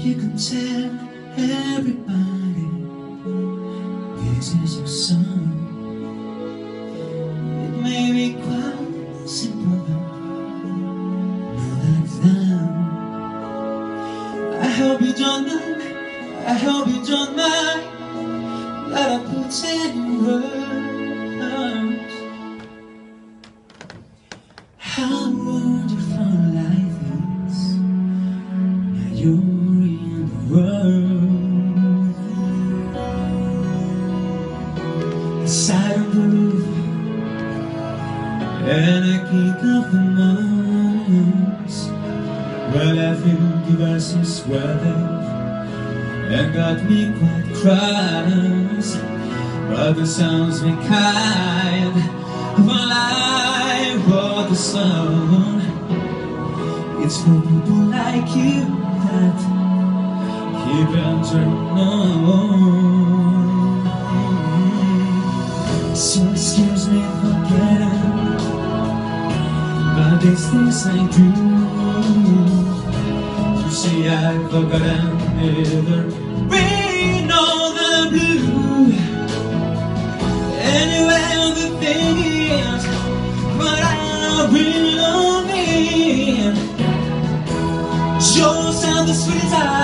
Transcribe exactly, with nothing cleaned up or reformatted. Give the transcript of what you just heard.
you can tell everybody this is your song. It may be quite simple, but know that it's done. I hope you don't mind, I hope you don't mind that I put in words how wonderful life is. Now you're in the world. I sat on the roof and I kick off the months. Well, I feel give us some sweater and got me quite cross, but the sounds me kind of alive for the song. It's for people like you that keep entering on. So excuse me for getting about these things I do. You see, I've forgotten neither rain or the blue. Anyway, the thing is, but I really love me. Show us how the sweet time.